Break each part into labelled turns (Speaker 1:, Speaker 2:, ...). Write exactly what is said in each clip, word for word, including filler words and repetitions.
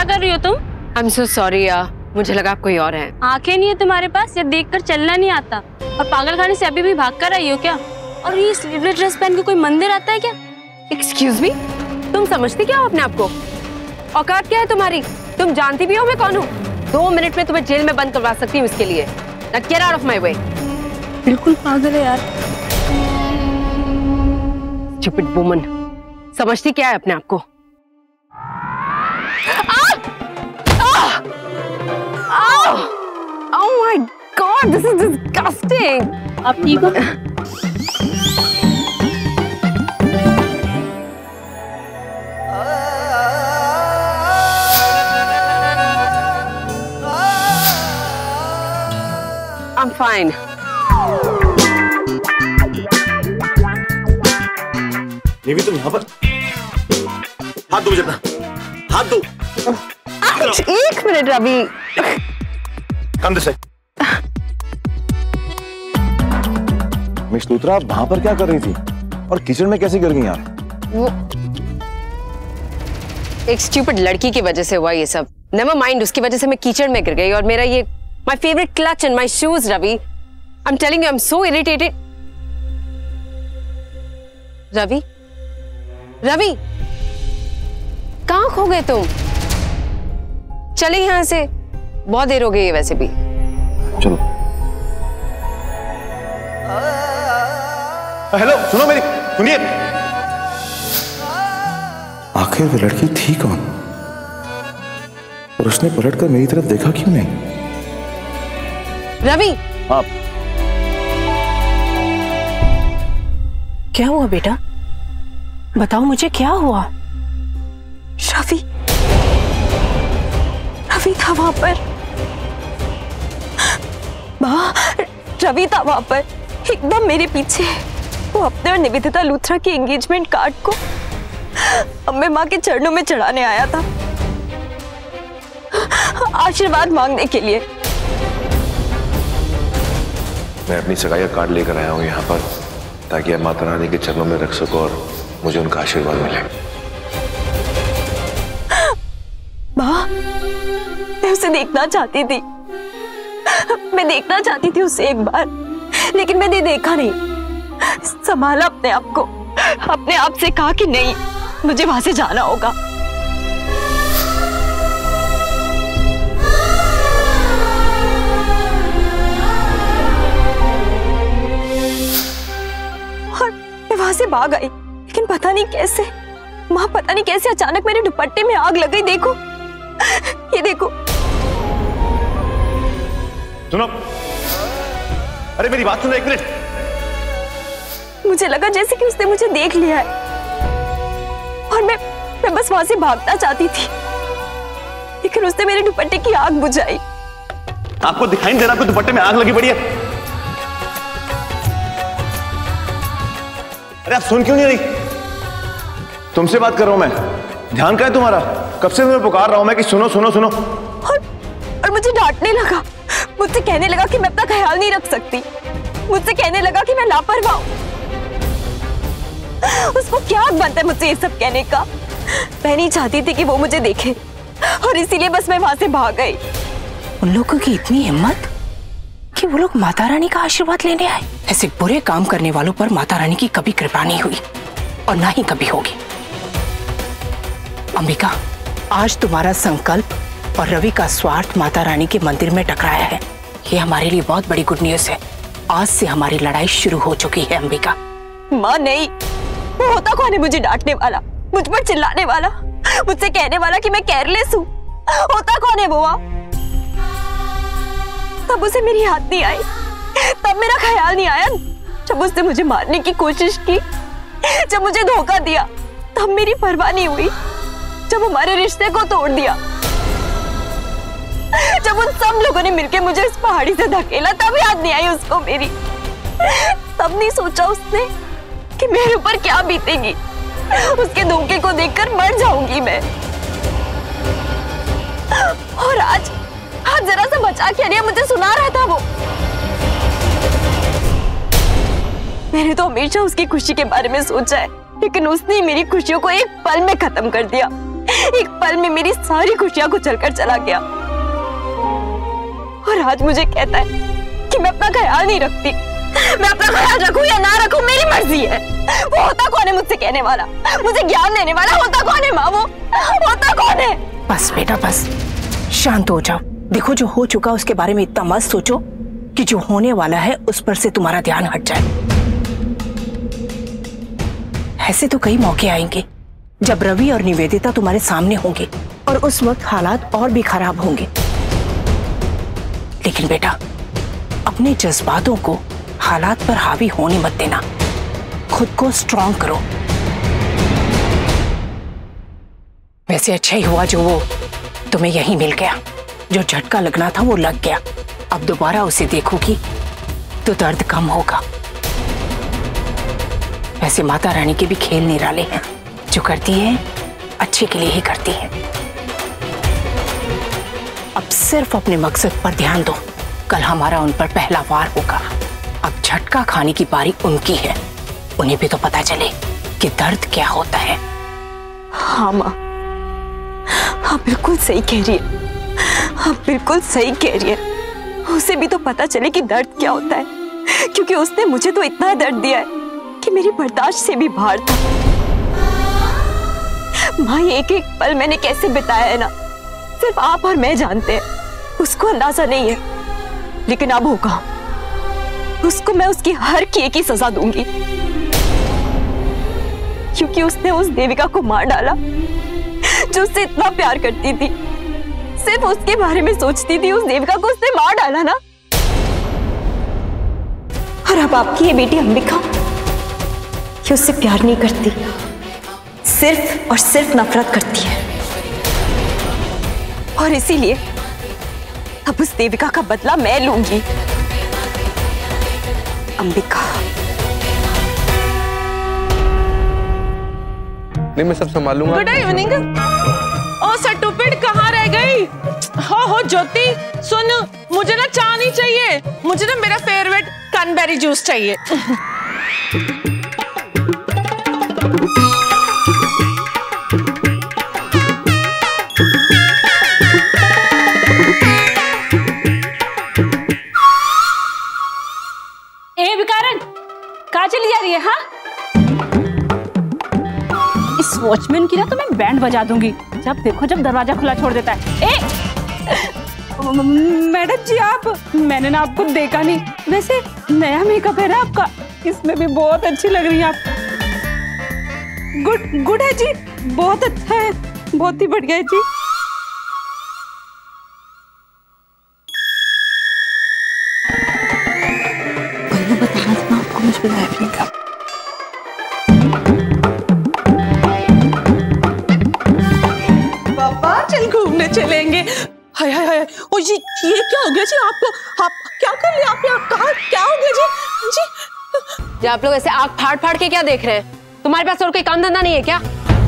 Speaker 1: कर रही हो तुम?
Speaker 2: I'm so sorry यार, मुझे लगा आप कोई और हैं।
Speaker 1: आंखें नहीं है तुम्हारे पास या देखकर चलना नहीं आता? और पागल खाने से अभी भी भाग कर आई हो क्या? और ये स्लीवलेस ड्रेस पहन के कोई मंदिर आता है क्या?
Speaker 2: Excuse me? तुम समझती क्या हो अपने आप को? औकात क्या है तुम्हारी? तुम जानती भी हो मैं कौन हूँ? दो मिनट में तुम्हें जेल में बंद करवा सकती हूँ इसके लिए। Now get out of my way.
Speaker 1: बिल्कुल पागल है यार।
Speaker 2: Stupid woman. समझती क्या है अपने आप को? Oh my God, this is disgusting.
Speaker 1: आप ठीक हो?
Speaker 2: I'm fine.
Speaker 3: निवी तुम यहाँ पर? हाथ दो मुझे अपना, हाथ दो।
Speaker 2: एक minute Ravi.
Speaker 3: Come this way. Miss Luthra, आप वहां पर क्या कर रही थी? और किचन में कैसे गिर गई आप?
Speaker 2: वो एक स्टूपिड लड़की की वजह से हुआ ये सब। नेवर माइंड, उसकी वजह से मैं कीचड़ में गिर गई और मेरा ये my favorite clutch and my shoes, Ravi. I'm telling you, I'm so irritated. Ravi? Ravi? कहाँ खो गए तुम? चले यहाँ से, बहुत देर हो गई है वैसे भी।
Speaker 3: चलो। हेलो, सुनो मेरी, सुनिए। आखिर वो लड़की थी कौन? और उसने पलटकर मेरी तरफ देखा क्यों नहीं?
Speaker 2: रवि।
Speaker 3: आप
Speaker 4: क्या हुआ बेटा? बताओ मुझे क्या हुआ?
Speaker 5: रवि, रवि था वहां पर। माँ, रवि था वहां पर, एकदम मेरे पीछे। वो अपने और निवेदिता लूथरा के एंगेजमेंट कार्ड को अम्मे माँ के चरणों में चढ़ाने आया था, आशीर्वाद मांगने के लिए।
Speaker 6: मैं अपनी सगाई का कार्ड लेकर आया हूँ यहाँ पर ताकि आप माता रानी के चरणों में रख सको और मुझे उनका आशीर्वाद मिले।
Speaker 5: माँ, मैं उसे देखना चाहती थी, मैं देखना चाहती थी उसे एक बार, लेकिन मैंने देखा नहीं। संभाला अपने आप को, अपने आप से कहा कि नहीं, मुझे वहां से जाना होगा। वहां से भाग आई, लेकिन पता नहीं कैसे, माँ पता नहीं कैसे अचानक मेरे दुपट्टे में आग लग गई। देखो, ये देखो।
Speaker 3: सुनो, अरे मेरी बात सुनो एक मिनट।
Speaker 5: मुझे लगा जैसे कि उसने मुझे देख लिया है और मैं मैं बस वहां से भागना चाहती थी, लेकिन उसने मेरे दुपट्टे की आग बुझाई।
Speaker 3: आपको दिखाई नहीं दे रहा आपको दुपट्टे में आग लगी पड़ी है? अरे आप सुन क्यों नहीं रही? तुमसे बात कर रहा हूं मैं, ध्यान क्या है तुम्हारा? कब से मैं पुकार रहा हूं मैं कि सुनो सुनो सुनो।
Speaker 5: और, और मुझे डांटने लगा, मुझसे कहने लगा कि मैं अपना ख्याल नहीं रख सकती, मुझसे कहने लगा कि मैं लापरवाह हूं। उसको क्या बनता है मुझसे ये सब कहने का? मैं नहीं चाहती थी कि वो मुझे देखे और इसीलिए बस मैं वहां से भाग गई।
Speaker 4: उन लोगों की इतनी हिम्मत कि वो लोग माता रानी का आशीर्वाद लेने आए। ऐसे बुरे काम करने वालों पर माता रानी की कभी कृपा नहीं हुई और ना ही कभी होगी। अंबिका, आज तुम्हारा संकल्प और रवि का स्वार्थ माता रानी के मंदिर में टकराया है। ये हमारे लिए बहुत बड़ी गुड न्यूज है। आज से हमारी लड़ाई शुरू हो चुकी है अंबिका।
Speaker 5: माँ नहीं, वो होता कौन है मुझे डांटने वाला, मुझ पर चिल्लाने वाला, मुझसे कहने वाला कि मैं केयरलेस हूँ? होता कौन है वो? तब उसे मेरी याद नहीं आई, तब मेरा ख्याल नहीं आया, जब उसने मुझे मारने की कोशिश की, जब मुझे धोखा दिया, तब मेरी परवाह नहीं हुई, जब हमारे रिश्ते को तोड़ दिया, जब उन सब लोगों ने मिलकर मुझे इस पहाड़ी से धकेला, तब याद नहीं आई उसको मेरी। तब नहीं सोचा उसने कि मेरे ऊपर क्या बीतेगी, उसके धोखे को देखकर मर जाऊंगी मैं। और आज आज जरा सा बचा के अरे मुझे सुना रहा था वो। मैंने तो हमेशा उसकी खुशी के बारे में सोचा है, लेकिन उसने मेरी खुशियों को एक पल में खत्म कर दिया, एक पल में मेरी सारी खुशियां को चलकर चला गया और आज मुझे कहता है कि मैं अपना ख्याल नहीं रखती। मैं अपना ख्याल रखूं या ना रखूं मेरी मर्जी है। वो होता कौन है मुझसे कहने वाला, मुझे ज्ञान देने वाला? होता कौन है माँ? वो होता कौन है?
Speaker 4: बस बेटा बस, शांत हो जाओ। देखो जो हो चुका उसके बारे में इतना मत सोचो कि जो होने वाला है उस पर से तुम्हारा ध्यान हट जाए। ऐसे तो कई मौके आएंगे जब रवि और निवेदिता तुम्हारे सामने होंगे और उस वक्त हालात और भी खराब होंगे। लेकिन बेटा अपने जज्बातों को हालात पर हावी होने मत देना, खुद को स्ट्रॉन्ग करो। वैसे अच्छा ही हुआ जो वो तुम्हें यहीं मिल गया। जो झटका लगना था वो लग गया। अब दोबारा उसे देखोगी तो दर्द कम होगा। वैसे माता रानी के भी खेल निराले हैं, जो करती है अच्छे के लिए ही करती है। अब सिर्फ अपने मकसद पर ध्यान दो। कल हमारा उन पर पहला वार होगा। अब झटका खाने की बारी उनकी है। उन्हें भी तो पता चले कि दर्द क्या होता है।
Speaker 5: हाँ माँ, आप बिल्कुल सही कह रही है। आप बिल्कुल सही कह रही है। उसे भी तो पता चले कि दर्द क्या होता है, क्योंकि उसने मुझे तो इतना दर्द दिया है कि मेरी बर्दाश्त से भी बाहर था। माँ, एक एक पल मैंने कैसे बिताया है ना, सिर्फ आप और मैं जानते हैं। उसको अंदाजा नहीं है, लेकिन अब होगा। उसको मैं उसकी हर किए की सजा दूंगी, क्योंकि उसने उस देविका को मार डाला जो उससे इतना प्यार करती थी। सिर्फ उसके बारे में सोचती थी। उस देविका को उसने मार डाला ना। और अब आपकी ये बेटी अंबिका ये उससे प्यार नहीं करती, सिर्फ और सिर्फ नफरत करती है। और इसीलिए अब उस देविका का बदला मैं लूंगी। अंबिका,
Speaker 7: नहीं मैं सब संभाल लूंगा।
Speaker 8: Good evening. ओ सटुपिड कहाँ रह गई? हो हो ज्योति सुन, मुझे ना चाय नहीं चाहिए, मुझे ना मेरा फेवरेट क्रैनबेरी जूस चाहिए।
Speaker 1: ए विकारन, कहाँ चली जा रही है? हाँ, इस वॉचमैन की ना तो मैं बैंड बजा दूंगी जब देखो जब दरवाजा खुला छोड़ देता है। ए मैडम जी, आप, मैंने ना आपको देखा नहीं। वैसे नया मेकअप है ना आपका, इसमें भी बहुत अच्छी लग रही है आप। गुड गुड है जी, बहुत अच्छा है, बहुत ही बढ़िया है जी।
Speaker 5: आपको मुझ पर नहीं का।
Speaker 8: पापा चल घूमने चलेंगे। हाय हाय हाय, ओ जी ये क्या हो गया जी आपको? आप क्या कर लिया? आप यहाँ कहाँ, क्या हो गया जी? जी
Speaker 2: जी आप लोग ऐसे आग फाड़ फाड़ के क्या देख रहे हैं? तुम्हारे पास और कोई काम धंधा नहीं है क्या?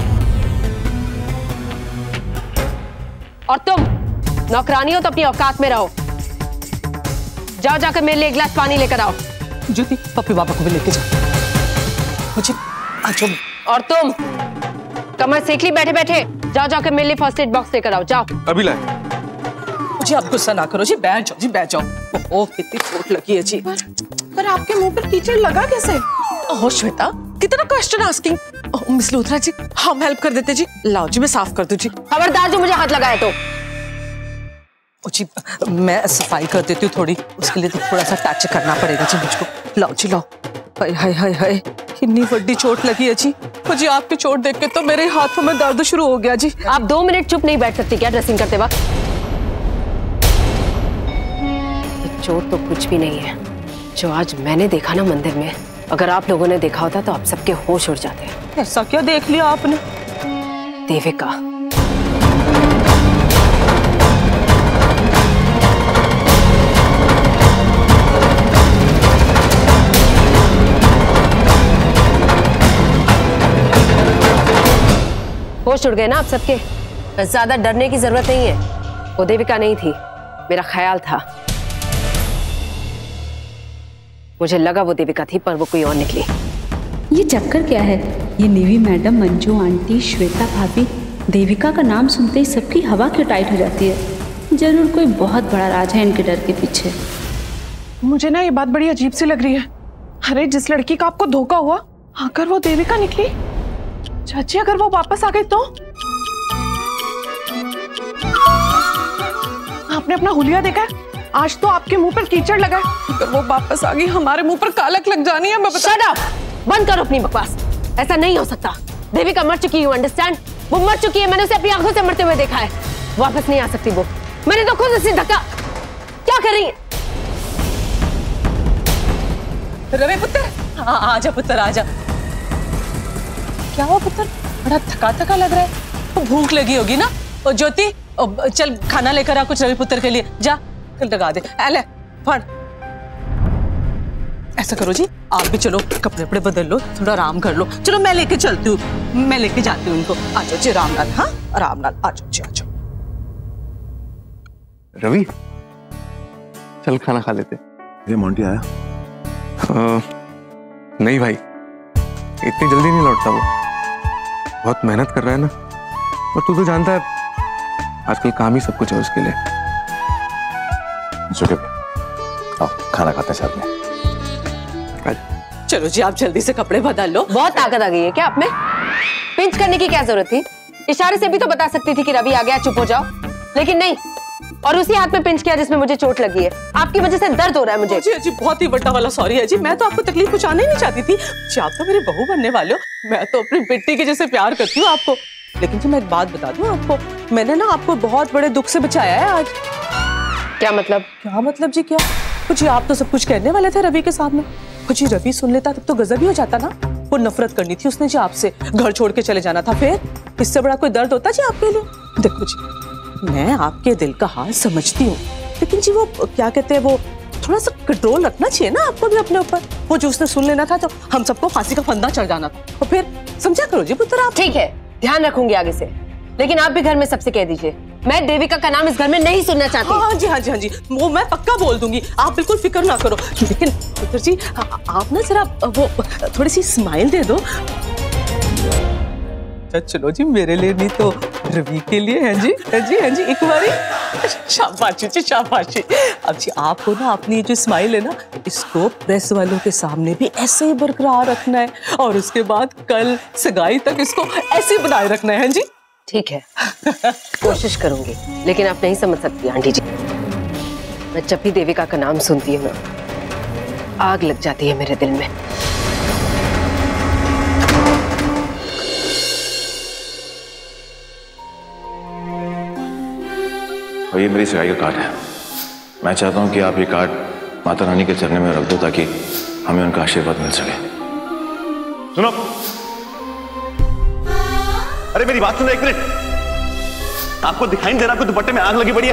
Speaker 2: और तुम नौकरानी हो तो अपनी औकात में रहो। जाओ जाकर मेरे लिए एक गिलास पानी लेकर आओ।
Speaker 8: ज्योति पप्पी बाबा को भी लेके जाओ। मुझे आज।
Speaker 2: और तुम कमर सेक ली बैठे बैठे, जाओ जाकर मेरे लिए फर्स्ट एड बॉक्स लेकर आओ। जाओ
Speaker 7: अभी लाए।
Speaker 8: जी आप गुस्सा ना करो जी, बैठ जाओ जी, बैठ जाओ। ओह कितनी चोट लगी है जी। पर आपके मुंह पर कीचड़ लगा कैसे? ओह श्वेता, कितना question asking. Miss Luthra ji, हम हेल्प कर देते जी। लाओ जी, मैं साफ कर दूं जी।
Speaker 2: खबरदार जो मुझे हाथ लगाया तो।
Speaker 8: ओ जी मैं सफाई कर देती हूँ थोड़ी, उसके लिए तो थोड़ा सा टच करना पड़ेगा जी मुझको। लाओ जी लाओ। हाय हाय हाय हाय, कितनी बड़ी चोट लगी है जी। मुझे आपकी चोट देख के तो मेरे हाथों में दर्द शुरू हो गया जी।
Speaker 2: आप दो मिनट चुप नहीं बैठ सकती क्या ड्रेसिंग करते वक्त? चोट तो कुछ भी नहीं है। जो आज मैंने देखा ना मंदिर में, अगर आप लोगों ने देखा होता तो आप सबके होश उड़ जाते।
Speaker 8: ऐसा क्या देख लिया आपने?
Speaker 2: देविका, होश उड़ गए ना आप सबके? ज्यादा डरने की जरूरत नहीं है। वो देविका नहीं थी, मेरा ख्याल था। मुझे लगा वो देविका थी, पर वो कोई और निकली।
Speaker 9: ये चक्कर क्या है? ये नीवी मैडम, मंजू आंटी, श्वेता भाभी
Speaker 7: देविका का नाम सुनते ही सबकी हवा क्यों टाइट हो जाती है? जरूर कोई बहुत बड़ा राज है इनके डर के पीछे।
Speaker 9: मुझे ना ये बात बड़ी अजीब सी लग रही है। अरे जिस लड़की का आपको धोखा हुआ, अगर वो देविका निकली, चाची अगर वो वापस आ गई तो? आपने अपना हुलिया देखा है? आज तो आपके मुंह पर कीचड़ लगा है। अगर वो वापस आ गई, हमारे मुंह पर कालक लग जानी है। मैं बता...
Speaker 2: Shut up! बंद करो अपनी बकवास। ऐसा नहीं हो सकता। देविका मर चुकी है, अंडरस्टैंड? वो मर चुकी है, मैंने उसे अपनी आंखों से मरते हुए देखा है। वापस नहीं आ सकती वो। मैंने तो खुद उसे धक्का। क्या कर रही है?
Speaker 8: रवि पुत्र, आजा पुत्र आजा। क्या हुआ पुत्र? बड़ा थका थका लग रहा है। तो भूख लगी होगी ना? और ज्योति, चल खाना लेकर आ कुछ रवि पुत्र के लिए। जा लगा दे। ले फड़। ऐसा करो जी, आप भी चलो, कपड़े कपड़े बदल लो, थोड़ा आराम कर लो। चलो मैं लेके चलती हूँ, मैं लेके जाती हूँ उनको। आ जाओ जी आराम नाल। हाँ आराम नाल आ जाओ जी, आ जाओ।
Speaker 6: रवि, चल खाना खा लेते।
Speaker 3: ये मोंटी आया?
Speaker 6: आ, नहीं भाई, इतनी जल्दी नहीं लौटता वो। बहुत मेहनत कर रहा है ना, और तू तो जानता है आजकल काम ही सब कुछ है उसके लिए।
Speaker 3: आओ खाना खाते हैं साथ में।
Speaker 8: चलो जी आप जल्दी से कपड़े बदल लो।
Speaker 2: बहुत ताकत आ गई है क्या आप में? पिंच करने की क्या जरूरत थी? इशारे से भी तो बता सकती थी कि रवि आ गया, चुप हो जाओ। लेकिन नहीं, और उसी हाथ में पिंच किया जिसमें मुझे चोट लगी है। आपकी वजह से दर्द हो रहा है मुझे।
Speaker 8: जी जी बहुत ही बड़ा वाला सॉरी है जी, मैं तो आपको तकलीफ पहुंचाने ही नहीं चाहती थी जी। आप तो मेरी बहू बनने वाले हो, मैं तो अपनी बेटी के जैसे प्यार करती हूँ आपको। लेकिन जी मैं एक बात बता दूं आपको, मैंने ना आपको बहुत बड़े दुख से बचाया है आज।
Speaker 2: क्या मतलब?
Speaker 8: क्या मतलब जी क्या? कुछ आप तो सब कुछ कहने वाले थे रवि के सामने। कुछ रवि सुन लेता तब तो गजब ही हो जाता ना। वो नफरत करनी थी उसने जी आपसे, घर छोड़ के चले जाना था। फिर इससे बड़ा कोई दर्द होता जी आपके लिए? देखो जी, मैं आपके दिल का हाल समझती हूँ, लेकिन जी वो क्या कहते हैं, वो थोड़ा सा कंट्रोल रखना चाहिए ना आपको भी अपने ऊपर। वो जो उसने सुन लेना था तो हम सबको फांसी का फंदा चढ़ जाना था। और फिर समझा करो जी पुत्र आप।
Speaker 2: ठीक है, ध्यान रखूंगी आगे से। लेकिन आप भी घर में सबसे कह दीजिए, मैं देविका का नाम इस घर में नहीं सुनना चाहती।
Speaker 8: हाँ जी हाँ जी हाँ जी, वो मैं पक्का बोल दूंगी, आप बिल्कुल फिक्र ना करो। लेकिन पुत्र जी आप ना जरा वो थोड़ी सी स्माइल दे दो। चलो जी, मेरे लिए नहीं तो रवि के लिए है जी। है जी है जी, एक बारी शाबाशी जी शाबाशी। अब जी आपको ना अपनी जो स्माइल है ना, इसको प्रेस वालों के सामने भी ऐसे ही बरकरार रखना है, और उसके बाद कल सगाई तक इसको ऐसे ही बनाए रखना है जी।
Speaker 2: ठीक है, कोशिश करूंगी। लेकिन आप नहीं समझ सकती आंटी जी, मैं जब भी देविका का नाम सुनती हूँ ना, आग लग जाती है मेरे दिल में।
Speaker 3: और ये मेरी सगाई का कार्ड है। मैं चाहता हूँ कि आप ये कार्ड माता रानी के चरणों में रख दो, ताकि हमें उनका आशीर्वाद मिल सके। सुनो, अरे मेरी बात सुनो एक मिनट। आपको दिखाई नहीं दे रहा आपको दुपट्टे में आग लगी पड़ी है?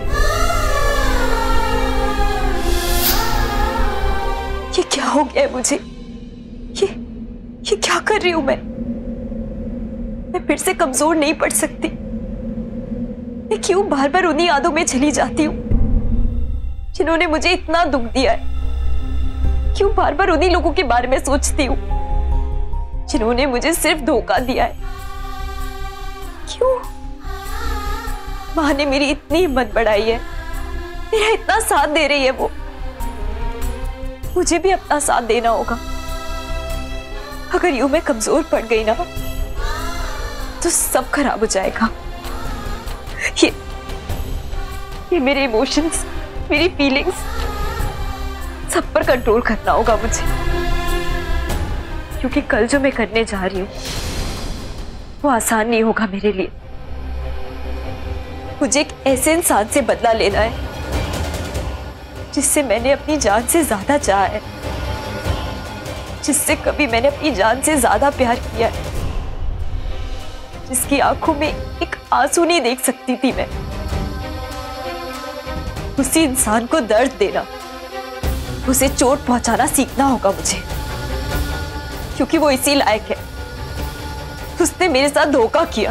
Speaker 5: ये क्या हो गया है मुझे? ये ये क्या कर रही हूं मैं? मैं फिर से कमजोर नहीं पड़ सकती। मैं क्यों बार बार उन्हीं यादों में चली जाती हूँ जिन्होंने मुझे इतना दुख दिया है? क्यों बार बार उन्हीं लोगों के बारे में सोचती हूँ जिन्होंने मुझे सिर्फ धोखा दिया है? क्यों माँ ने मेरी इतनी हिम्मत बढ़ाई है, मेरा इतना साथ दे रही है वो, मुझे भी अपना साथ देना होगा। अगर यूं मैं कमजोर पड़ गई ना तो सब खराब हो जाएगा। ये ये मेरे इमोशंस, मेरी फीलिंग्स, सब पर कंट्रोल करना होगा मुझे, क्योंकि कल जो मैं करने जा रही हूँ वो आसान नहीं होगा मेरे लिए। मुझे एक ऐसे इंसान से बदला लेना है जिससे मैंने अपनी जान से ज्यादा चाहा है, जिससे कभी मैंने अपनी जान से ज्यादा प्यार किया है, जिसकी आंखों में एक आंसू नहीं देख सकती थी मैं। उसी इंसान को दर्द देना, उसे चोट पहुंचाना सीखना होगा मुझे, क्योंकि वो इसी लायक है। उसने मेरे साथ धोखा किया,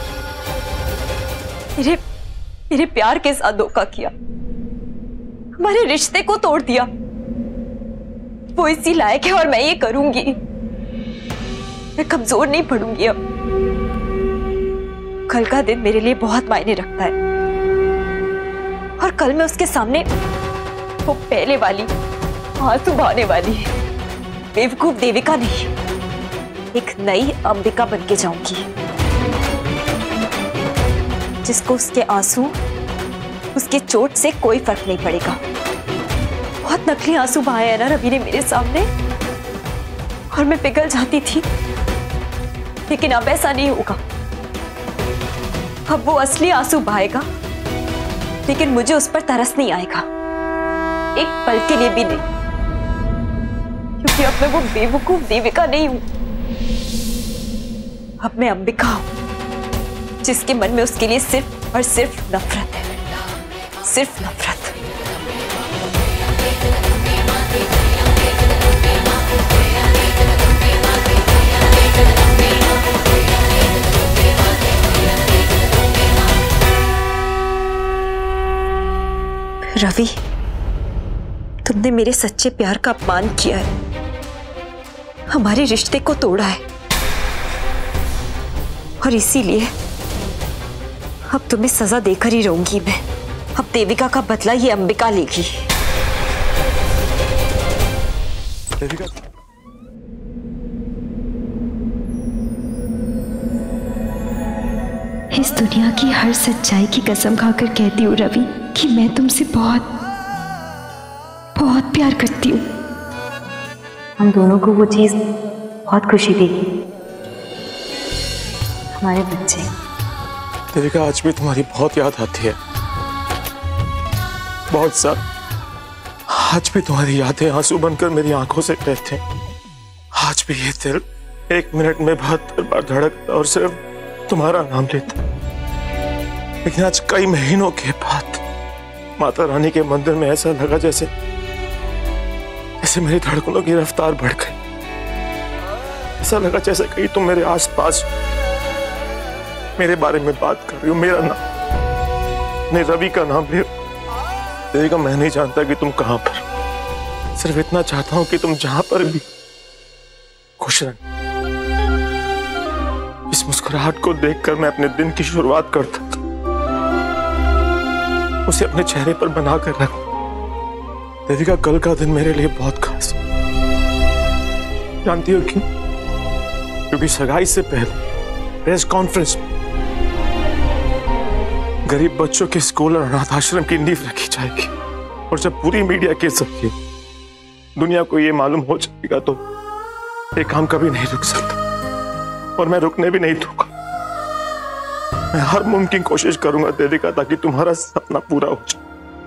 Speaker 5: मेरे मेरे प्यार के साथ धोखा किया, हमारे रिश्ते को तोड़ दिया। वो इसी लायक है और मैं ये करूंगी। मैं कमजोर नहीं पड़ूंगी अब। कल का दिन मेरे लिए बहुत मायने रखता है और कल मैं उसके सामने वो पहले वाली आंसू बहाने वाली बेवकूफ देविका नहीं, एक नई अंबिका बन के जाऊंगी जिसको उसके आंसू, उसके चोट से कोई फर्क नहीं पड़ेगा। बहुत नकली आंसू बहाए हैं ना रवि ने मेरे सामने और मैं पिघल जाती थी, लेकिन अब ऐसा नहीं होगा। अब वो असली आंसू बहाएगा, लेकिन मुझे उस पर तरस नहीं आएगा, एक पल के लिए भी नहीं, क्योंकि अब मैं वो बेवकूफ देविका नहीं हूं। अब मैं अंबिका हूं, जिसके मन में उसके लिए सिर्फ और सिर्फ नफरत है, सिर्फ नफरत। रवि, तुमने मेरे सच्चे प्यार का अपमान किया है, हमारे रिश्ते को तोड़ा है और इसीलिए अब तुम्हें सजा देकर ही रहूंगी मैं। अब देविका का बदला ये अंबिका लेगी।
Speaker 6: देविका,
Speaker 5: इस दुनिया की हर सच्चाई की कसम खाकर कहती हूँ रवि कि मैं तुमसे बहुत बहुत प्यार करती हूँ। हम दोनों को वो चीज बहुत खुशी देगी, हमारे बच्चे।
Speaker 3: देविका, आज भी तुम्हारी बहुत याद आती है, बहुत सारा। आज भी तुम्हारी यादें आंसू बनकर मेरी आंखों से बहते हैं। आज भी ये दिल एक मिनट में बहत्तर बार धड़कता और सिर्फ तुम्हारा नाम लेता। लेकिन आज कई महीनों के बाद माता रानी के मंदिर में ऐसा लगा जैसे जैसे मेरी धड़कनों की रफ्तार बढ़ गई। ऐसा लगा जैसे कहीं तुम मेरे आसपास मेरे बारे में बात कर रही हो, मेरा नाम नहीं, रवि का नाम ले। देविका, मैं नहीं जानता कि तुम कहां पर, सिर्फ इतना चाहता हूं कि तुम जहां पर भी खुश रहो। इस मुस्कुराहट को देखकर मैं अपने दिन की शुरुआत करता था, उसे अपने चेहरे पर बनाकर रख। देविका, कल का दिन मेरे लिए बहुत खास है। जानती हो क्यों? क्योंकि सगाई से पहले प्रेस कॉन्फ्रेंस में गरीब बच्चों के स्कूल और अनाथ आश्रम की नींव रखी जाएगी, और जब पूरी मीडिया के जरिए दुनिया को यह मालूम हो जाएगा तो ये काम कभी नहीं रुक सकता, और मैं रुकने भी नहीं दूंगा। मैं हर मुमकिन कोशिश करूंगा देविका, ताकि तुम्हारा सपना पूरा हो जाए।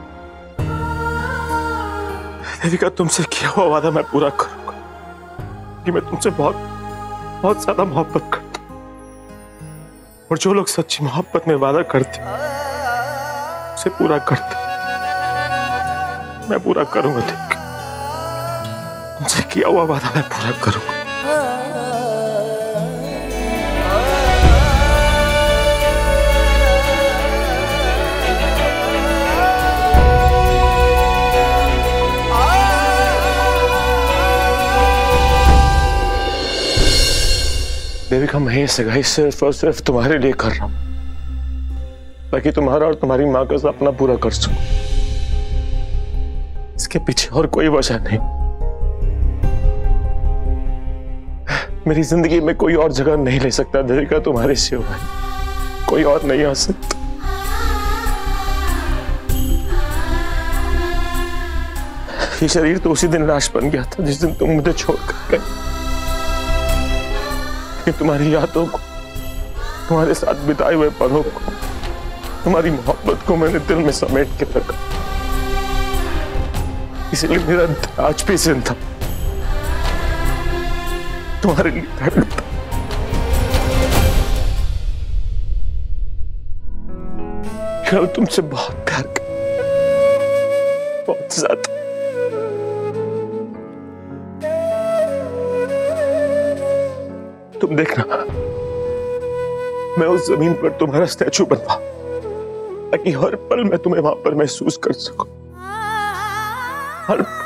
Speaker 3: देविका, तुमसे किया हुआ वादा मैं पूरा करूंगा, कि मैं तुमसे बहुत बहुत ज्यादा मोहब्बत करता हूं, और जो लोग सच्ची मोहब्बत में वादा करते उसे पूरा करते। मैं पूरा करूंगा देविका, तुमसे किया हुआ वादा मैं पूरा करूंगा। देविका, मैं ये सगाई सिर्फ और सिर्फ तुम्हारे लिए कर रहा हूं, ताकि तुम्हारा और तुम्हारी मां का सपना पूरा कर सकूं। इसके पीछे और कोई वजह नहीं। मेरी जिंदगी में कोई और जगह नहीं ले सकता देविका तुम्हारे सिवा, कोई और नहीं आ सकता। ये शरीर तो उसी दिन लाश बन गया था जिस दिन तुम मुझे छोड़कर गए। तुम्हारी यादों को, तुम्हारे साथ बिताए हुए पलों को, तुम्हारी मोहब्बत को मैंने दिल में समेट के रखा, इसलिए मेरा दिल आज भी जिंदा तुम्हारे लिए धड़कता। कल तुमसे बहुत प्यार कर, बहुत ज्यादा। तुम देखना, मैं उस जमीन पर तुम्हारा स्टैचू बनवा, ताकि हर पल मैं तुम्हें वहां पर महसूस कर सकूं, हर